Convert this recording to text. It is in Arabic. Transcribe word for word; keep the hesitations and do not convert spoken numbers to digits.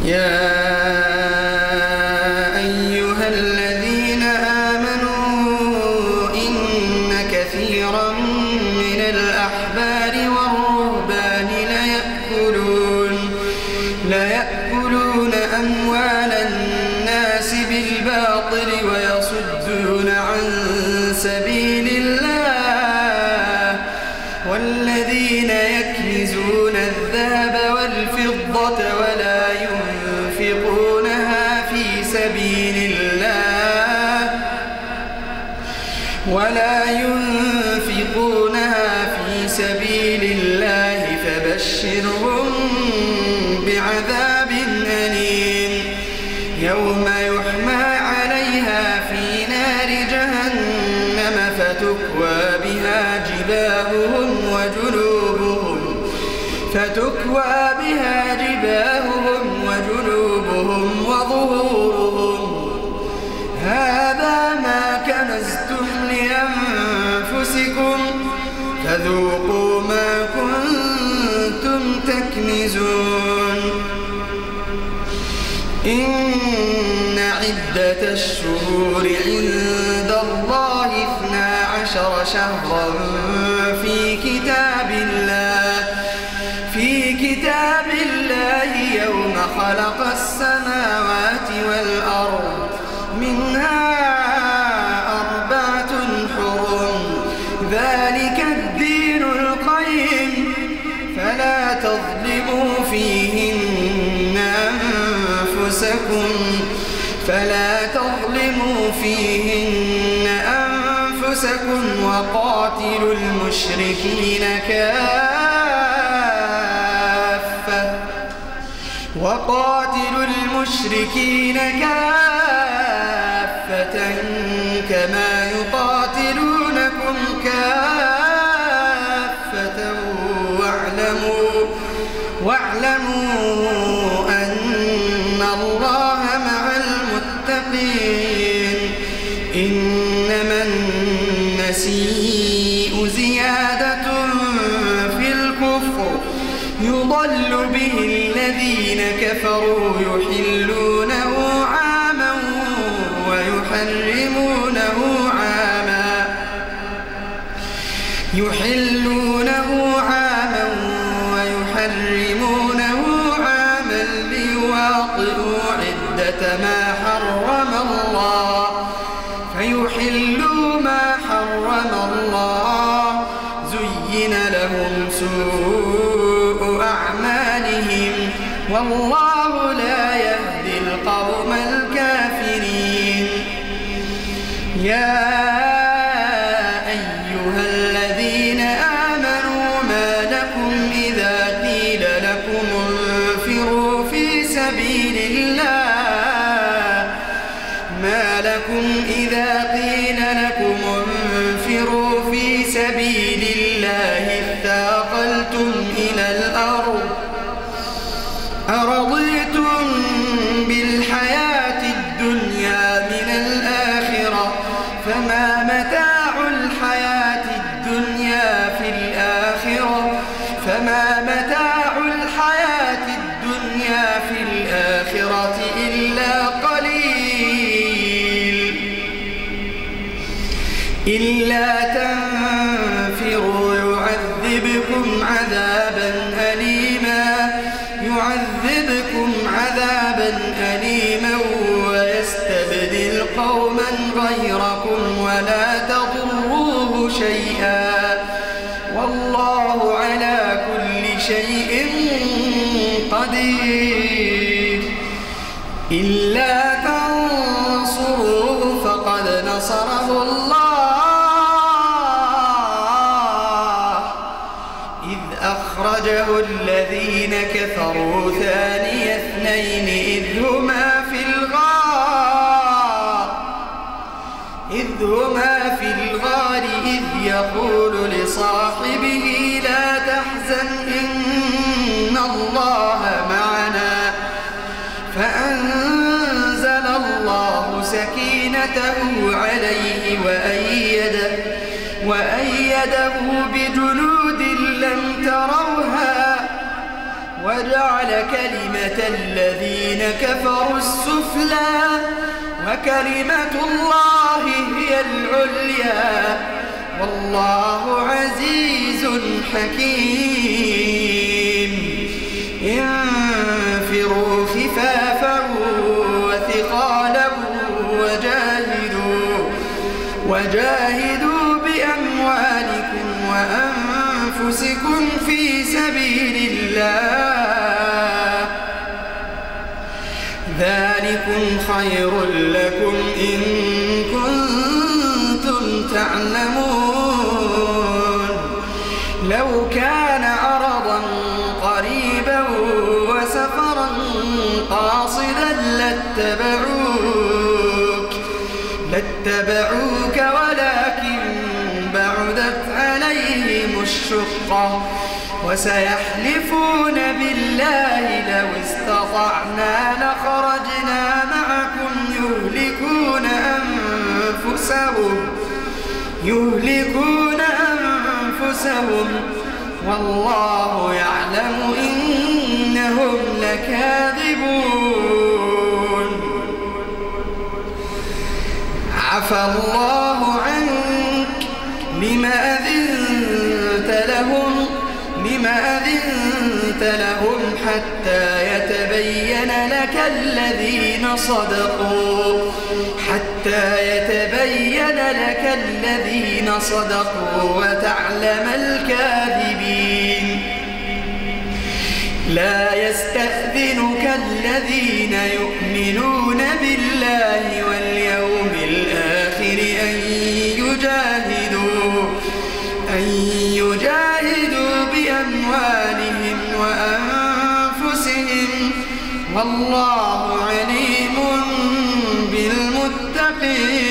يا أيها الذين آمنوا إن كثيرا من الأحبار والرهبان ليأكلون, ليأكلون أموال الناس بالباطل ويصدون عن سبيل الله, والذين يكنزون الذهب والفضة ولا ينفقونها في سبيل الله ولا ينفقونها في سبيل الله فبشرهم بعذاب أليم يوم يحمى عليها في نار جهنم فتكوى بها جباههم وجنوبهم فتكوى بها جباههم وجنوبهم وظهورهم هذا ما كنزتم لأنفسكم فذوقوا ما كنتم تكنزون. إن عدة الشهور عند الله اثنا عشر شهرا في كتاب الله في كتاب الله يوم خلق السماوات والأرض منها أربعة حرم ذلك الدين القيم فلا تظلموا فيهن أنفسكم فلا تظلموا فيهن أنفسكم وقاتلوا المشركين كافة وقاتلوا المشركين كافة كما يقاتلونكم كافة واعلموا واعلموا أن الله مع المتقين. إنما النسيء زيادة في الكفر يضل به الذين كفروا يحلونه عاما ويحرمونه عاما يحلونه عاما ويحرمونه عاما ليواطئوا عدة ما حرم الله فيحلوا ما حرم الله زين لهم سوء أعمالهم والله لا يهدي القوم الكافرين. يا أيها الذين آمنوا ما لكم إذا قيل لكم انفروا في سبيل الله ما لكم إذا قيل لكم انفروا في سبيل الله اثاقلتم إلى الأرض أرضيتم بالحياة الدنيا من الآخرة فما متاع الحياة الدنيا في الآخرة فما متاع الحياة الدنيا في الآخرة إلا قليل إلا تنفروا يعذبكم عذابا أليما يعذبكم عذابا أليما ويستبدل قوما غيركم ولا تضروه شيئا والله على كل شيء قدير. إلا تنصروه فقد نصره الله إذ أخرجه الذين كفروا ثاني اثنين إذ هما في الغار إذ هما في الغار إذ يقول لصاحبه لا تحزن إن الله معنا فأنزل الله سكينته عليه وأيده وأيده بجنود لم تروها وجعل وجعل كلمة الذين كفروا السفلى وكلمة الله هي العليا والله عزيز حكيم. انفروا خفافا وثقالا وجاهدوا وجاهدوا بأموالكم وأنفسكم في سبيل الله ذلكم خير لكم إن كنتم تعلمون. لو كان عرضا قريبا وسفرا قاصدا لاتبعوك لاتبعوك ولكن بعدت عليهم الشقة وسيحلفون بالله لو استطعنا لخرجنا معكم يهلكون أنفسهم يهلكون أنفسهم والله يعلم إنهم لكاذبون. عفى الله عنك لما أذنت لهم لما أذنت لهم حتى يتبين لك الذين صدقوا حتى يتبين لك الذين صدقوا وتعلم الكاذبين. لا يستأذنك الذين يؤمنون بالله واليوم الآخر أن يجاهدوا أن يجاهدوا بأموالهم وأنفسهم والله عليم بالمتقين.